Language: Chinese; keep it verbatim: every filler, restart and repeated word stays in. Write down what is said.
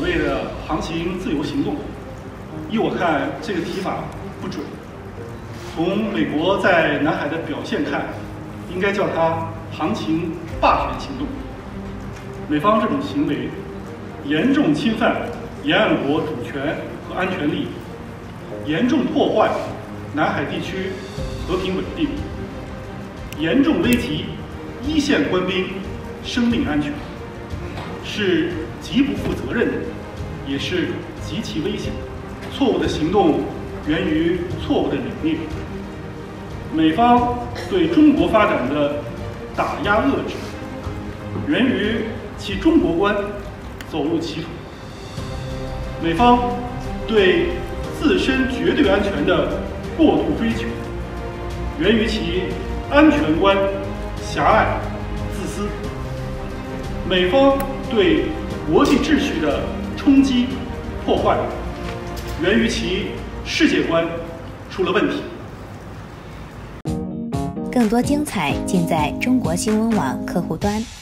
谓的航行自由行动，依我看，这个提法不准。从美国在南海的表现看，应该叫它航行霸权行动。美方这种行为严重侵犯沿岸国主权和安全利益，严重破坏南海地区和平稳定，严重危及一线官兵生命安全，是极不负责任的，也是极其危险的。错误的行动源于错误的理念。美方对中国发展的打压遏制，源于其中国观走入歧途。美方对自身绝对安全的过度追求，源于其安全观狭隘自私。美方对国际秩序的冲击破坏，源于其世界观出了问题。 更多精彩尽在中国新闻网客户端。